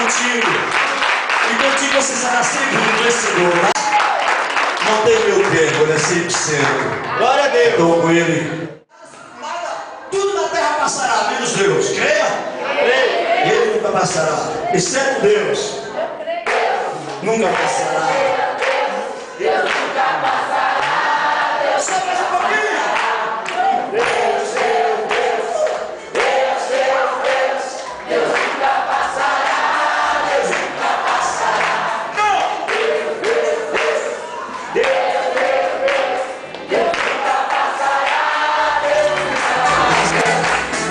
contigo. E contigo você será sempre um vencedor, tá? Não tem meu tempo, ele é 100%. Glória a Deus. Estou com ele. Tudo na terra passará, menos Deus. Creia? Ele nunca passará. Exceto Deus. Nunca passará. Deus nunca passará. Deus só mais um pouquinho. Deus, Deus, Deus. Deus, Deus, Deus. Deus nunca passará. Deus nunca passará. Não! Deus, Deus, Deus. Deus, Deus, Deus. Deus nunca passará. Deus nunca passará.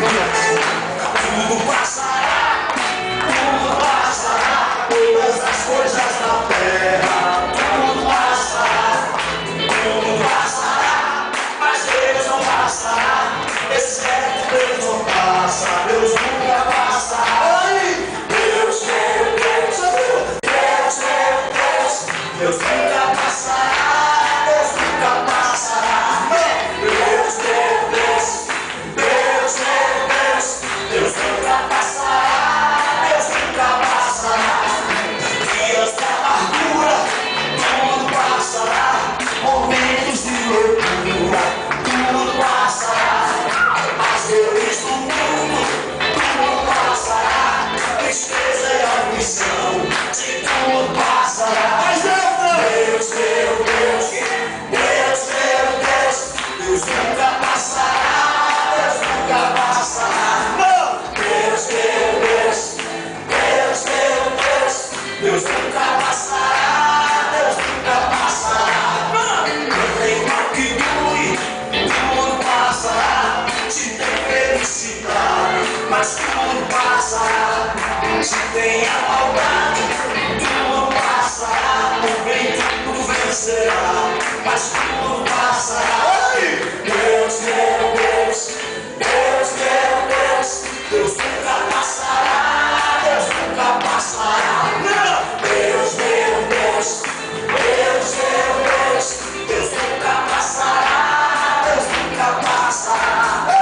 Tudo passará. Tudo passará. Todas as coisas da terra. Tudo passará. Tudo passará. Mas Deus não passará. Exceto Deus não passa. Deus nunca passará. Deus, meu Deus. Deus, meu Deus. Deus nunca passará. Deus nunca passará. Deus, meu Deus. Deus, meu Deus. Deus nunca passará. Deus nunca passará. Dias de amargura, tudo passará. Momentos de loucura, tudo passará. As dores do mundo, tudo passará. Tristeza e aflição, de tudo passará. Mas Deus, meu Deus, Deus, meu Deus, Deus nunca passará. Deus nunca passará. Deus, meu Deus, Deus, meu Deus, Deus nunca passará. Deus nunca passará. Não tem mal que dure, tudo passará. Se tem felicidade, mas tudo passará. Se tem a maldade, tudo passará. O bem tudo vencerá, mas tudo passará. Deus, meu Deus, Deus, meu Deus, Deus nunca passará. Deus nunca passará. Deus, meu Deus, Deus, meu Deus, Deus nunca passará. Deus nunca passará.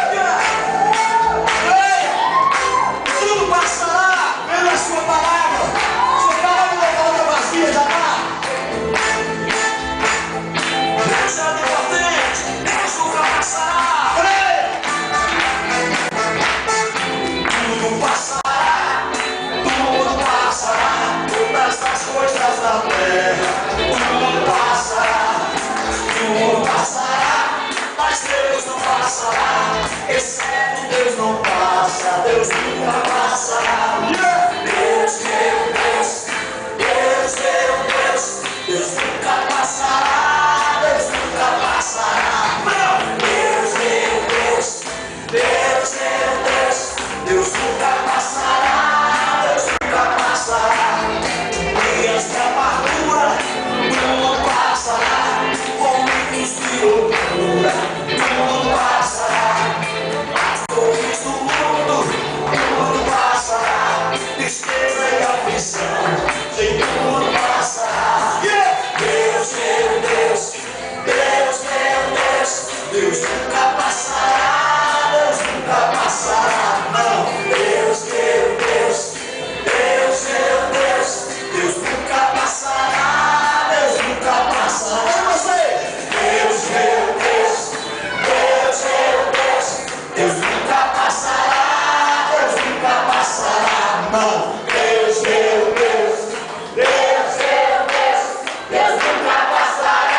Tudo passará pela sua palavra. Sua palavra não volta vazia, já dá. Deus já deu a frente. Deus nunca passará. Tudo passará. Tudo passará. Todas as coisas da terra. Tudo passará. Tudo passará. Mas Deus não passará. Exceto Deus não passa. Deus nunca passará. Deus, meu Deus. Deus, meu Deus. Deus nunca passará. Deus nunca passará. Deus, meu Deus. Deus, meu Deus. Deus nunca passará. Deus nunca passará. Dias de amargura, tudo passará. Momentos de loucura, tudo passará. As dores do mundo, tudo passará. Tristeza e aflição, sem tudo passará. Deus, meu Deus, Deus, meu Deus, Deus nunca passará. Deus nunca passará. Deus, meu Deus, Deus, meu Deus, Deus nunca passará. Deus nunca passará. Deus, meu Deus, Deus, meu Deus, Deus nunca passará. Deus nunca passará. Deus, meu Deus, Deus, meu Deus, Deus nunca passará.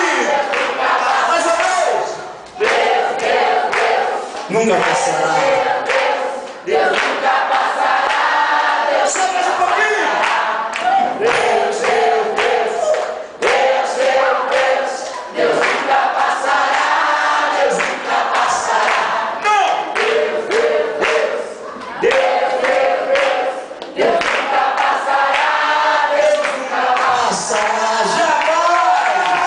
Mais uma vez. Deus, meu Deus, nunca passará. Deus nunca passará. Deus só mais um pouquinho. Deus, meu Deus. Deus, meu Deus. Deus nunca passará. Deus nunca passará. Deus, meu Deus. Deus, meu Deus. Deus nunca passará. Deus nunca passará. Jamais.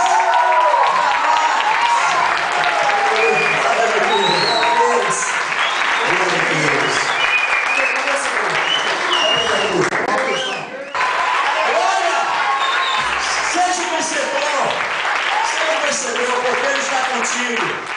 Seja o vencedor, porque Ele está contigo.